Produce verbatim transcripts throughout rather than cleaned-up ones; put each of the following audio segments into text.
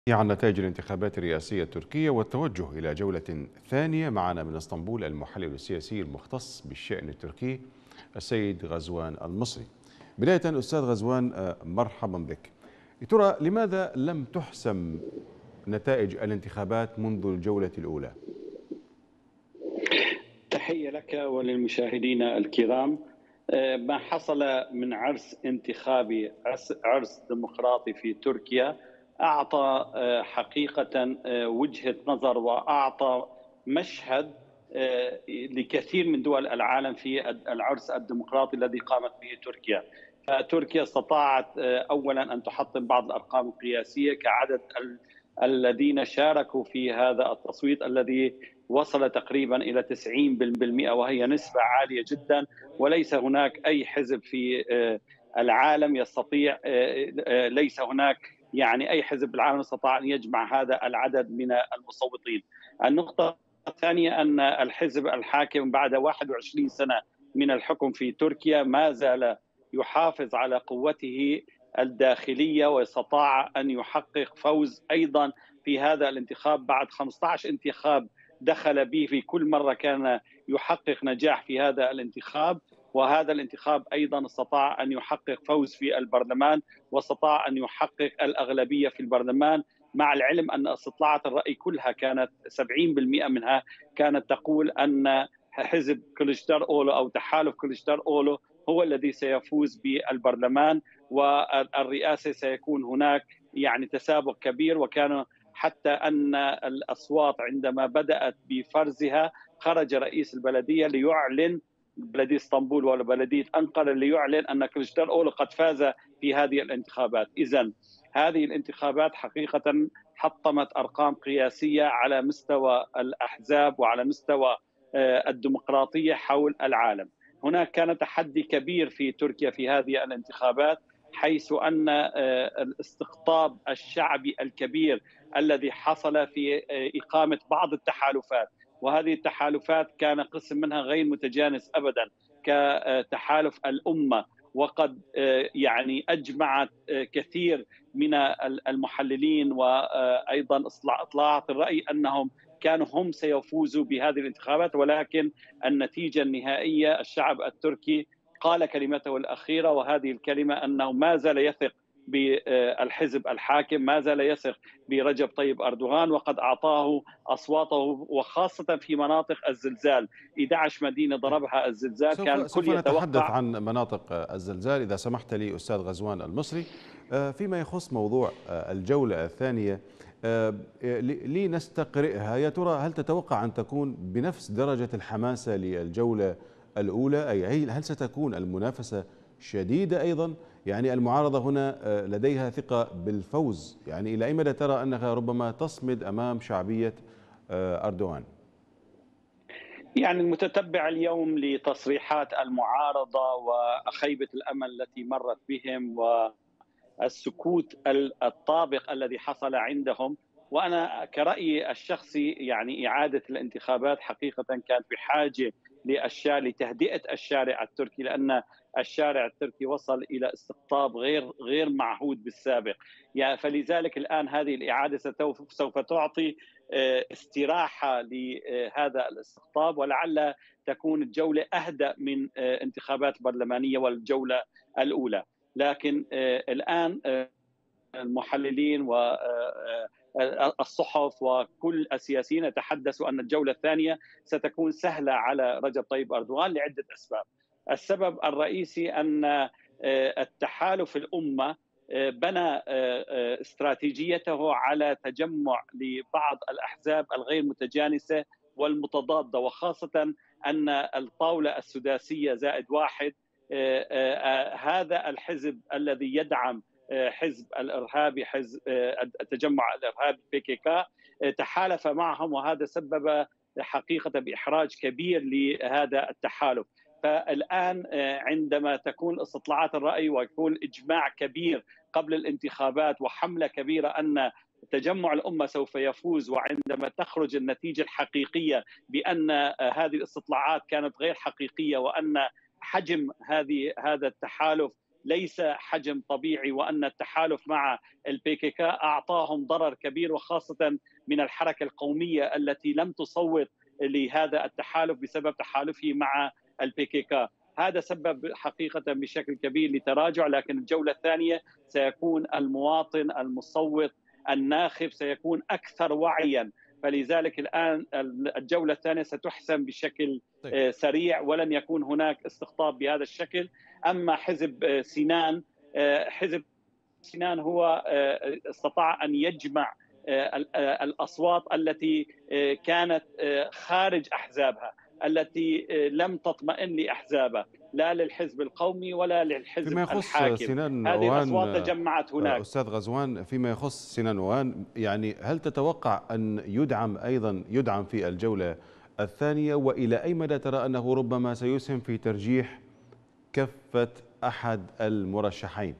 عن نتائج الانتخابات الرئاسية التركية والتوجه إلى جولة ثانية. معنا من اسطنبول المحلل السياسي المختص بالشأن التركي السيد غزوان المصري. بداية أستاذ غزوان، آه، مرحبا بك. يا ترى لماذا لم تحسم نتائج الانتخابات منذ الجولة الأولى؟ تحية لك وللمشاهدين الكرام. آه، ما حصل من عرس انتخابي، عرس عرس ديمقراطي في تركيا، أعطى آه، حقيقة آه، وجهة نظر، وأعطى مشهد آه، لكثير من دول العالم في العرس الديمقراطي الذي قامت به تركيا. فتركيا استطاعت آه، أولا أن تحطم بعض الأرقام القياسية كعدد ال- الذين شاركوا في هذا التصويت الذي وصل تقريبا إلى تسعين بالمئة، وهي نسبة عالية جدا. وليس هناك أي حزب في آه، العالم يستطيع، آه، آه، ليس هناك يعني أي حزب بالعالم استطاع أن يجمع هذا العدد من المصوتين. النقطة الثانية أن الحزب الحاكم بعد واحد وعشرين سنة من الحكم في تركيا ما زال يحافظ على قوته الداخلية، واستطاع أن يحقق فوز أيضا في هذا الانتخاب بعد خمسة عشر انتخاب دخل به. في كل مرة كان يحقق نجاح في هذا الانتخاب، وهذا الانتخاب أيضا استطاع أن يحقق فوز في البرلمان، واستطاع أن يحقق الأغلبية في البرلمان، مع العلم أن استطلاعات الرأي كلها كانت سبعين بالمئة منها كانت تقول أن حزب كليشدار أولو أو تحالف كليشدار أولو هو الذي سيفوز بالبرلمان، والرئاسة سيكون هناك يعني تسابق كبير. وكان حتى أن الأصوات عندما بدأت بفرزها خرج رئيس البلدية ليعلن، بلدية اسطنبول ولا بلدية أنقرة، ليعلن أن كليشدار أولو قد فاز في هذه الانتخابات. إذن هذه الانتخابات حقيقة حطمت أرقام قياسية على مستوى الأحزاب وعلى مستوى الديمقراطية حول العالم. هناك كان تحدي كبير في تركيا في هذه الانتخابات، حيث أن الاستقطاب الشعبي الكبير الذي حصل في إقامة بعض التحالفات، وهذه التحالفات كان قسم منها غير متجانس أبدا كتحالف الأمة، وقد يعني أجمعت كثير من المحللين وأيضا إطلاعات الرأي أنهم كانوا هم سيفوزوا بهذه الانتخابات. ولكن النتيجة النهائية الشعب التركي قال كلمته الأخيرة، وهذه الكلمة أنه ما زال يثق بالحزب الحاكم، ما زال يثق برجب طيب أردوغان، وقد أعطاه أصواته، وخاصة في مناطق الزلزال. إحدى عشرة مدينة ضربها الزلزال كان سوف الكل سوف نتحدث يتوقع. عن مناطق الزلزال إذا سمحت لي أستاذ غزوان المصري. آه، فيما يخص موضوع آه، الجولة الثانية، آه، لنستقرئها، يا ترى هل تتوقع أن تكون بنفس درجة الحماسة للجولة الأولى؟ أي هل ستكون المنافسة شديدة أيضا؟ يعني المعارضة هنا آه، لديها ثقة بالفوز، يعني إلى أي مدى ترى أنها ربما تصمد أمام شعبية آه، أردوغان؟ يعني المتتبع اليوم لتصريحات المعارضة وخيبة الأمل التي مرت بهم والسكوت الطابق الذي حصل عندهم، وأنا كرأيي الشخصي يعني إعادة الانتخابات حقيقة كانت بحاجة للشارع، لتهدئة الشارع التركي، لأن الشارع التركي وصل إلى استقطاب غير غير معهود بالسابق. يعني فلذلك الآن هذه الإعادة سوف تعطي آه، استراحة لهذا الاستقطاب، ولعل تكون الجولة أهدأ من آه، انتخابات برلمانية والجولة الأولى. لكن آه، الآن آه، المحللين والصحف وكل السياسيين يتحدثوا أن الجولة الثانية ستكون سهلة على رجب طيب أردوغان لعدة أسباب. السبب الرئيسي أن التحالف الأمة بنى استراتيجيته على تجمع لبعض الأحزاب الغير متجانسة والمتضادة، وخاصة أن الطاولة السداسية زائد واحد، هذا الحزب الذي يدعم حزب الارهابي، حزب التجمع الارهابي بي كي كا، تحالف معهم، وهذا سبب حقيقه باحراج كبير لهذا التحالف. فالان عندما تكون استطلاعات الراي ويكون اجماع كبير قبل الانتخابات وحمله كبيره ان تجمع الامه سوف يفوز، وعندما تخرج النتيجه الحقيقيه بان هذه الاستطلاعات كانت غير حقيقيه وان حجم هذه هذا التحالف ليس حجم طبيعي، وأن التحالف مع البي كي كي أعطاهم ضرر كبير، وخاصة من الحركة القومية التي لم تصوت لهذا التحالف بسبب تحالفه مع البي كي كي. هذا سبب حقيقة بشكل كبير لتراجع، لكن الجولة الثانية سيكون المواطن المصوت الناخب سيكون أكثر وعيا، فلذلك الآن الجولة الثانية ستحسم بشكل سريع ولن يكون هناك استقطاب بهذا الشكل. أما حزب سنان، حزب سنان هو استطاع أن يجمع الأصوات التي كانت خارج أحزابها، التي لم تطمئن لأحزابها، لا للحزب القومي ولا للحزب فيما يخص الحاكم. سنان هذه أوان الأصوات تجمعت هناك. أستاذ غزوان، فيما يخص سنان أوان، يعني هل تتوقع أن يدعم أيضا يدعم في الجولة الثانية، وإلى أي مدى ترى أنه ربما سيسهم في ترجيح كفة أحد المرشحين؟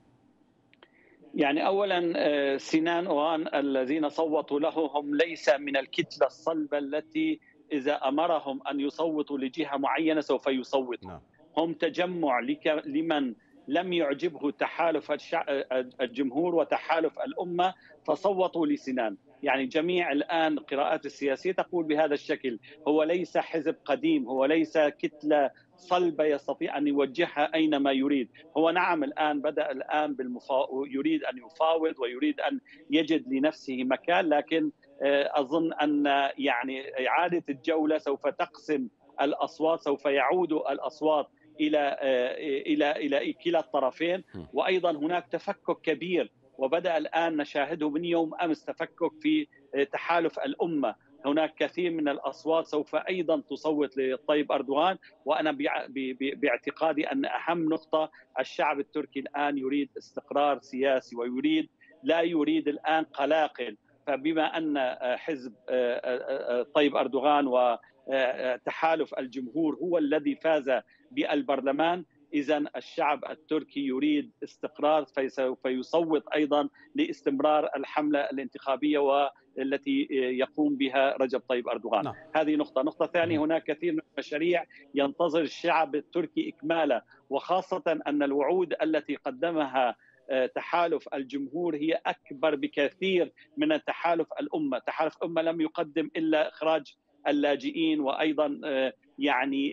يعني أولا سنان أوان الذين صوتوا له هم ليس من الكتلة الصلبة التي إذا أمرهم أن يصوتوا لجهة معينة سوف يصوتوا. نعم. هم تجمع لمن لم يعجبه تحالف الجمهور وتحالف الأمة فصوتوا لسنان. يعني جميع الآن القراءات السياسية تقول بهذا الشكل، هو ليس حزب قديم، هو ليس كتلة صلبة يستطيع أن يوجهها أينما يريد. هو نعم الآن بدأ الآن بالمفا... يريد أن يفاوض ويريد أن يجد لنفسه مكان، لكن أظن أن يعني إعادة الجولة سوف تقسم الأصوات، سوف يعود الأصوات إلى إلى إلى كلا الطرفين. وأيضا هناك تفكك كبير، وبدأ الآن نشاهده من يوم أمس تفكك في تحالف الأمة. هناك كثير من الأصوات سوف أيضا تصوت لطيب أردوغان، وأنا باعتقادي أن أهم نقطة الشعب التركي الآن يريد استقرار سياسي، ويريد لا يريد الآن قلاقل. فبما أن حزب طيب أردوغان وتحالف الجمهور هو الذي فاز بالبرلمان، إذن الشعب التركي يريد استقرار، فسوف يصوت أيضا لاستمرار الحملة الانتخابية والتي يقوم بها رجب طيب أردوغان. نعم. هذه نقطة. نقطة ثانية، هناك كثير من المشاريع ينتظر الشعب التركي إكمالها، وخاصة أن الوعود التي قدمها تحالف الجمهور هي أكبر بكثير من تحالف الأمة. تحالف الأمة لم يقدم إلا إخراج اللاجئين، وأيضا يعني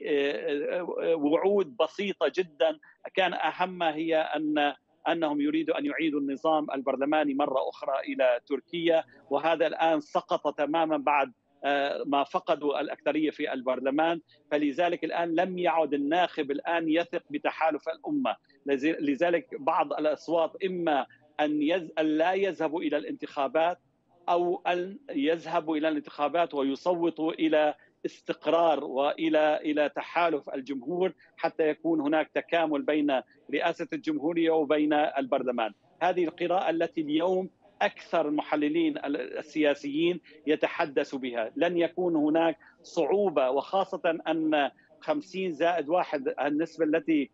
وعود بسيطة جدا، كان أهمها هي أن أنهم يريدوا أن يعيدوا النظام البرلماني مرة أخرى إلى تركيا، وهذا الآن سقط تماما بعد ما فقدوا الأكثرية في البرلمان. فلذلك الآن لم يعد الناخب الآن يثق بتحالف الأمة، لذلك بعض الأصوات إما أن يز... لا يذهبوا إلى الانتخابات، أو أن يذهبوا إلى الانتخابات ويصوتوا إلى استقرار وإلى إلى تحالف الجمهور، حتى يكون هناك تكامل بين رئاسة الجمهورية وبين البرلمان. هذه القراءة التي اليوم أكثر المحللين السياسيين يتحدثوا بها. لن يكون هناك صعوبة، وخاصة أن خمسين زائد واحد النسبة التي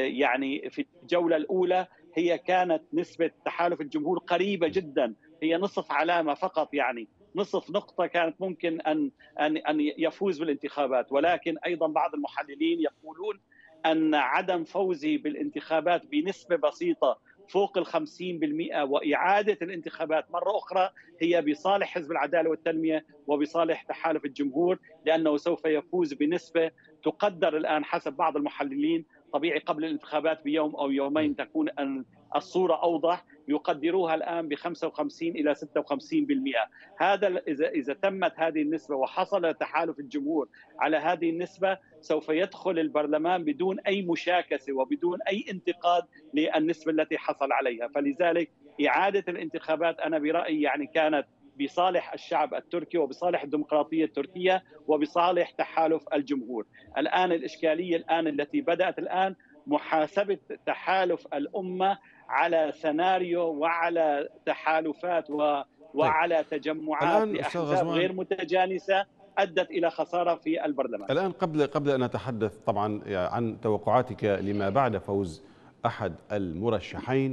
يعني في الجولة الأولى هي كانت نسبة تحالف الجمهور قريبة جدا، هي نصف علامة فقط، يعني نصف نقطة كانت ممكن أن أن أن يفوز بالانتخابات. ولكن أيضا بعض المحللين يقولون أن عدم فوزه بالانتخابات بنسبة بسيطة فوق الخمسين بالمئة وإعادة الانتخابات مرة أخرى هي بصالح حزب العدالة والتنمية وبصالح تحالف الجمهور، لأنه سوف يفوز بنسبة تقدر الآن حسب بعض المحللين، طبيعي قبل الانتخابات بيوم أو يومين تكون الصورة أوضح، يقدروها الآن ب خمسة وخمسين إلى ستة وخمسين بالمئة. هذا إذا إذا تمت هذه النسبة وحصل تحالف الجمهور على هذه النسبة، سوف يدخل البرلمان بدون أي مشاكسة وبدون أي انتقاد للنسبة التي حصل عليها. فلذلك إعادة الانتخابات أنا برأيي يعني كانت بصالح الشعب التركي وبصالح الديمقراطية التركية وبصالح تحالف الجمهور. الآن الإشكالية الآن التي بدأت الآن محاسبة تحالف الأمة على سيناريو وعلى تحالفات و... وعلى تجمعات لأحزاب غير متجانسة أدت إلى خسارة في البرلمان. الآن قبل قبل أن نتحدث طبعا عن توقعاتك لما بعد فوز أحد المرشحين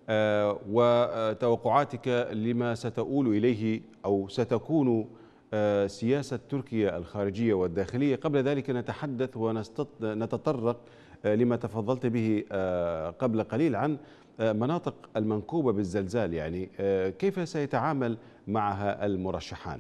وتوقعاتك لما ستؤول إليه أو ستكون سياسة تركيا الخارجية والداخلية، قبل ذلك نتحدث ونتطرق لما تفضلت به قبل قليل عن مناطق المنكوبة بالزلزال، يعني كيف سيتعامل معها المرشحان؟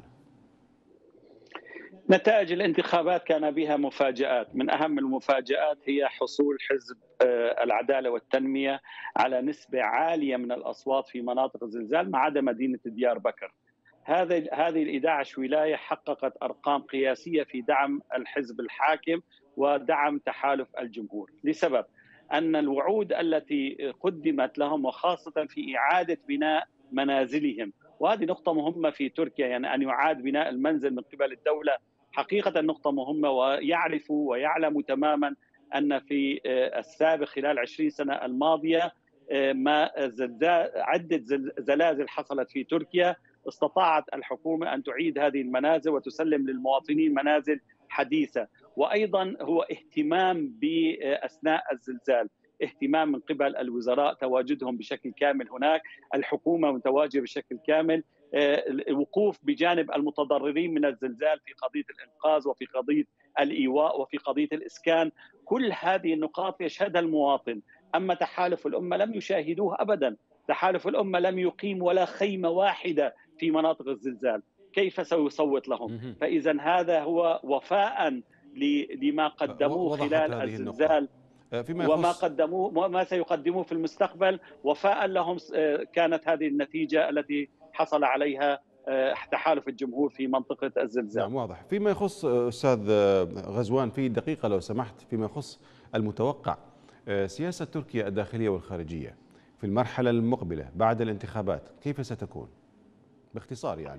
نتائج الانتخابات كان بها مفاجآت، من أهم المفاجآت هي حصول حزب العدالة والتنمية على نسبة عالية من الأصوات في مناطق الزلزال ما عدا مدينة ديار بكر. هذه هذه ال إحدى عشرة ولاية حققت أرقام قياسية في دعم الحزب الحاكم ودعم تحالف الجمهور، لسبب أن الوعود التي قدمت لهم وخاصة في إعادة بناء منازلهم، وهذه نقطة مهمة في تركيا، يعني أن يعاد بناء المنزل من قبل الدولة حقيقة نقطة مهمة. ويعرفوا ويعلموا تماما أن في السابق خلال عشرين سنة الماضية ما زلزال عدة زلازل حصلت في تركيا، استطاعت الحكومة أن تعيد هذه المنازل وتسلم للمواطنين منازل حديثة. وأيضا هو اهتمام بأثناء الزلزال، اهتمام من قبل الوزراء تواجدهم بشكل كامل هناك، الحكومة متواجدة بشكل كامل، الوقوف بجانب المتضررين من الزلزال في قضية الإنقاذ وفي قضية الإيواء وفي قضية الإسكان. كل هذه النقاط يشهدها المواطن. أما تحالف الأمة لم يشاهدوه أبدا، تحالف الأمة لم يقيم ولا خيمة واحدة في مناطق الزلزال، كيف سيصوت لهم؟ فإذا هذا هو وفاء لما قدموه خلال الزلزال وما قدموه وما سيقدموه في المستقبل، وفاء لهم كانت هذه النتيجة التي حصل عليها تحالف الجمهور في منطقة الزلزال. نعم واضح. فيما يخص أستاذ غزوان في دقيقة لو سمحت، فيما يخص المتوقع سياسة تركيا الداخلية والخارجية في المرحلة المقبلة بعد الانتخابات كيف ستكون؟ باختصار يعني.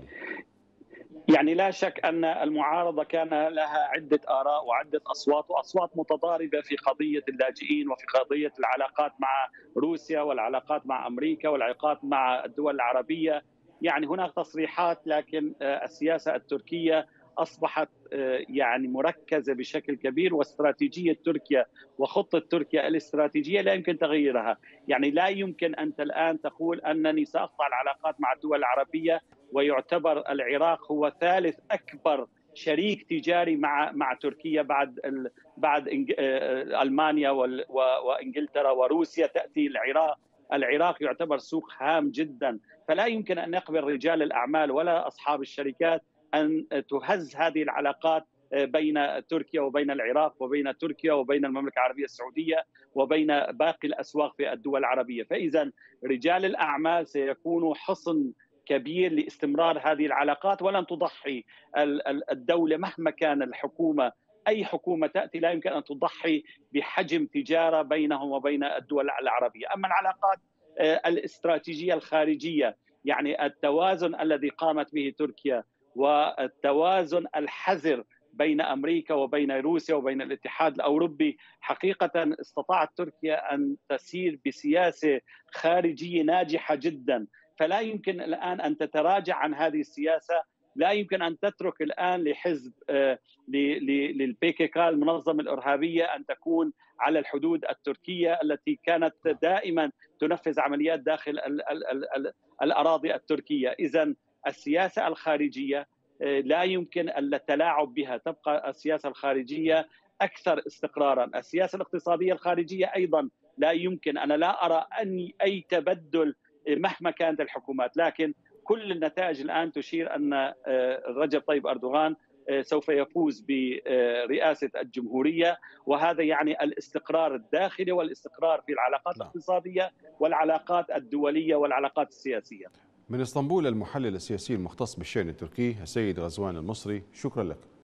يعني لا شك أن المعارضة كان لها عدة آراء وعدة أصوات وأصوات متضاربة في قضية اللاجئين وفي قضية العلاقات مع روسيا والعلاقات مع أمريكا والعلاقات مع الدول العربية. يعني هناك تصريحات، لكن السياسة التركية أصبحت يعني مركزة بشكل كبير، واستراتيجية تركيا وخطة تركيا الاستراتيجية لا يمكن تغييرها. يعني لا يمكن أنت الآن تقول أنني سأقطع العلاقات مع الدول العربية ويعتبر العراق هو ثالث أكبر شريك تجاري مع مع تركيا بعد ال... بعد ألمانيا وال... وإنجلترا وروسيا تأتي العراق. العراق يعتبر سوق هام جدا، فلا يمكن أن يقبل رجال الأعمال ولا أصحاب الشركات أن تهز هذه العلاقات بين تركيا وبين العراق وبين تركيا وبين المملكة العربية السعودية وبين باقي الأسواق في الدول العربية. فإذا رجال الأعمال سيكونوا حصن كبير لاستمرار هذه العلاقات، ولن تضحي الدولة مهما كان الحكومة، أي حكومة تأتي لا يمكن أن تضحي بحجم تجارة بينهم وبين الدول العربية. أما العلاقات الاستراتيجية الخارجية، يعني التوازن الذي قامت به تركيا والتوازن الحذر بين أمريكا وبين روسيا وبين الاتحاد الأوروبي، حقيقة استطاعت تركيا أن تسير بسياسة خارجية ناجحة جدا. فلا يمكن الآن أن تتراجع عن هذه السياسة، لا يمكن أن تترك الآن لحزب للبي كي كي المنظمة الإرهابية أن تكون على الحدود التركية التي كانت دائما تنفذ عمليات داخل ال ال ال ال الأراضي التركية. إذن السياسة الخارجية لا يمكن التلاعب بها، تبقى السياسة الخارجية أكثر استقرارا. السياسة الاقتصادية الخارجية أيضا لا يمكن، أنا لا أرى أن أي تبدل مهما كانت الحكومات، لكن كل النتائج الآن تشير أن رجب طيب أردوغان سوف يفوز برئاسة الجمهورية، وهذا يعني الاستقرار الداخلي والاستقرار في العلاقات الاقتصادية والعلاقات الدولية والعلاقات السياسية. من اسطنبول المحلل السياسي المختص بالشأن التركي السيد غزوان المصري، شكرا لك.